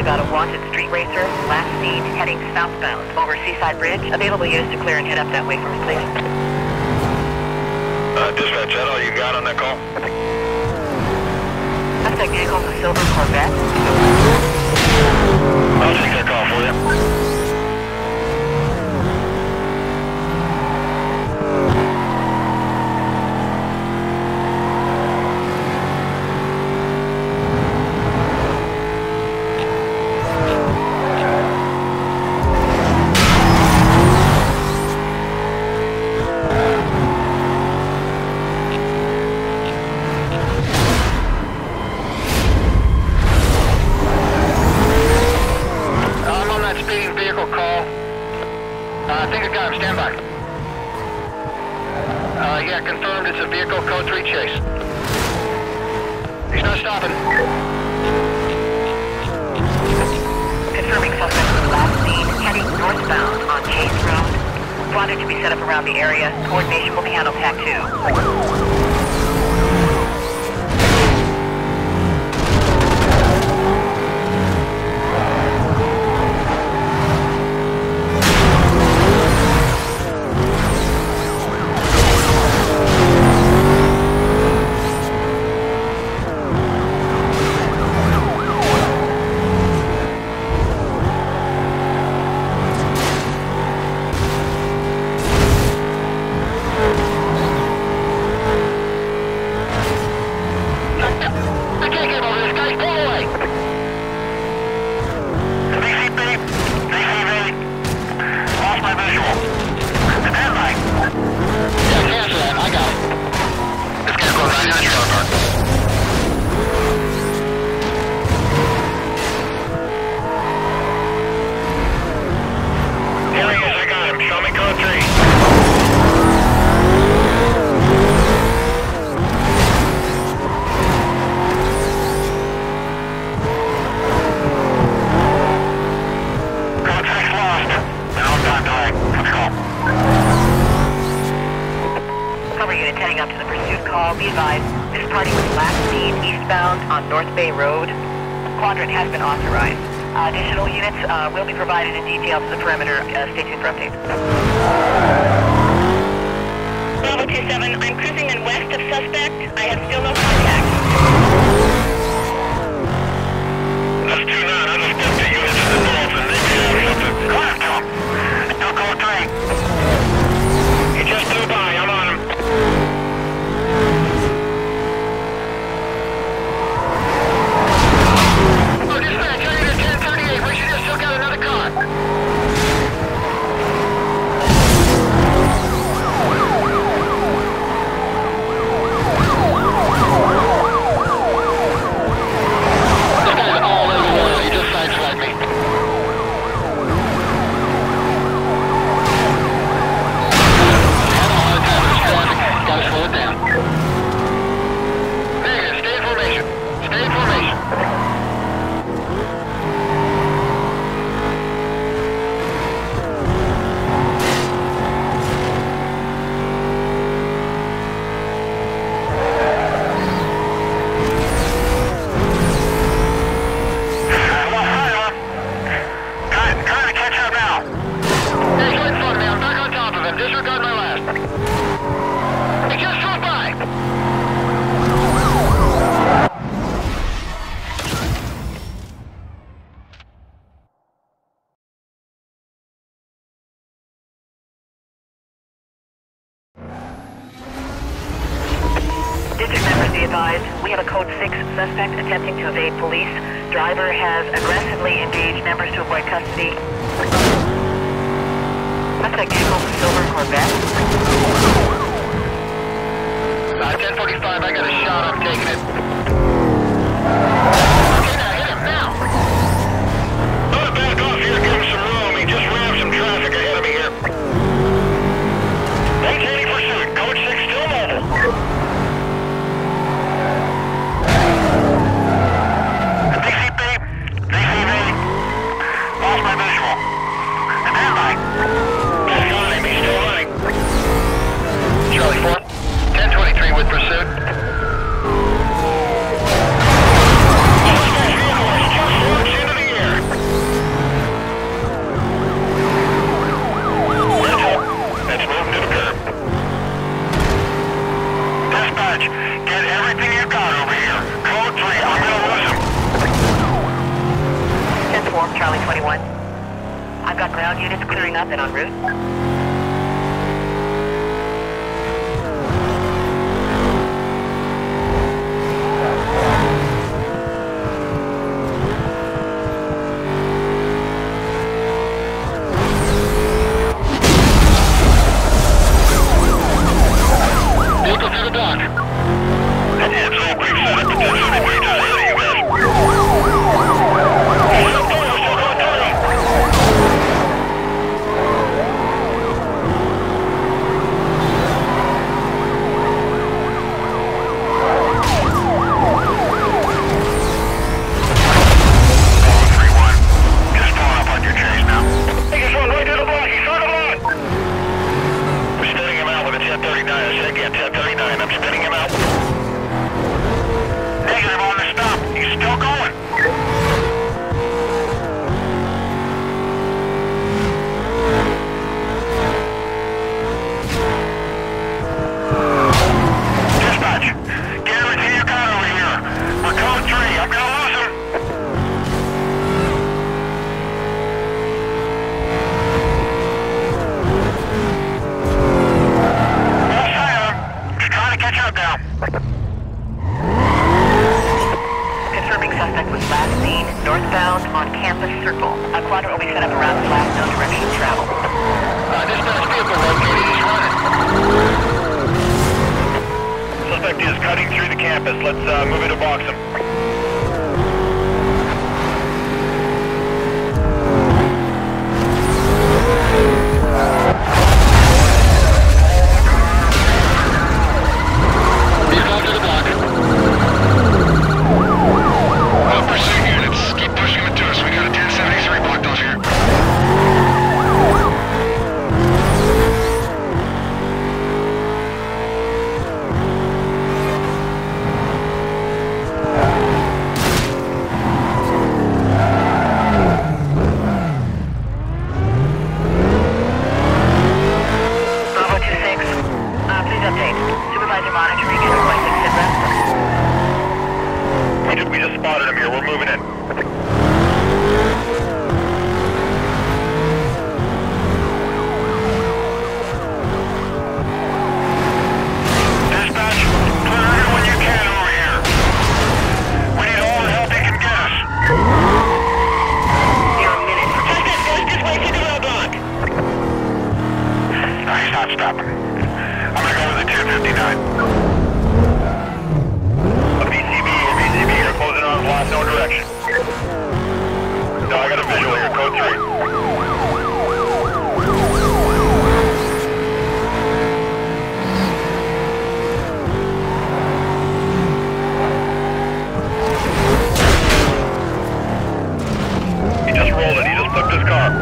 about a wanted street racer, last seen heading southbound over Seaside Bridge. Available units to clear and head up that way for me, please. Dispatch, that all you got on that call? Suspect vehicle is a silver Corvette. I'll take that call for you. Yeah, confirmed it's a vehicle code 3 chase. He's not stopping. Confirming suspect was last seen heading northbound on Chase Road. Wanted to be set up around the area. Coordination will be handled TAC 2. Be advised, this party was last seen eastbound on North Bay Road. Quadrant has been authorized. Additional units will be provided in detail to the perimeter. Stay tuned for updates. Bravo 27, I'm cruising in west of suspect. I have still no contact. That's 2-9. I just got the units to the north and they can have something. Go after him. Still code 3. He just flew by. I'm on him. We have a code 6 suspect attempting to evade police. Driver has aggressively engaged members to avoid custody. Suspect vehicle is silver Corvette. 1045, I got a shot, I'm taking it. Okay, now hit him, now! I'm gonna back off here, give him some room. He just rammed some traffic ahead of me here. Maintaining pursuit, code 6 still mobile. Charlie 4, 1023 with pursuit. Ground units clearing up and en route. Vehicle through the block. It's all quick setup. Potentially way down ahead of you guys. Northbound on Campus Circle. A quadrant will be set up around the last known direction of travel. Dispatch vehicle located. He's running. Suspect is cutting through the campus. Let's move in to box him. Vehicle to the block. Pursuit units, keep pushing them to us. We got a 1073 blocked off here. Bravo 26. Please update. Supervisor monitoring and requesting sit rep. We just spotted him here. We're moving in. Dispatch, clear everyone you can over here. We need all the help you can get us. You're a minute. Just wait through the roadblock. No, he's not stopping. I'm gonna go with the 259. A BCB, you're closing on last known direction. No, I got a visual here, code 3. He just rolled it, he just flipped his car.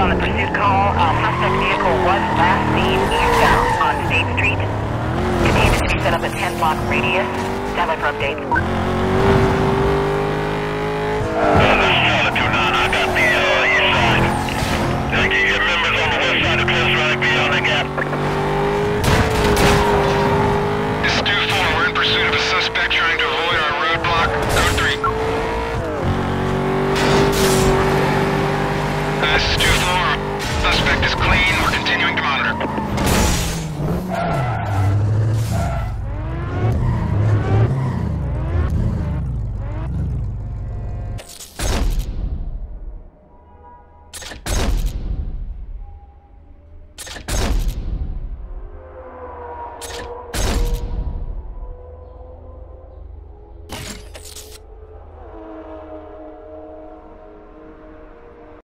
on the pursuit call. Suspect vehicle was last seen eastbound on State Street. Continues to be set up at 10-block radius. Stand by for updates. This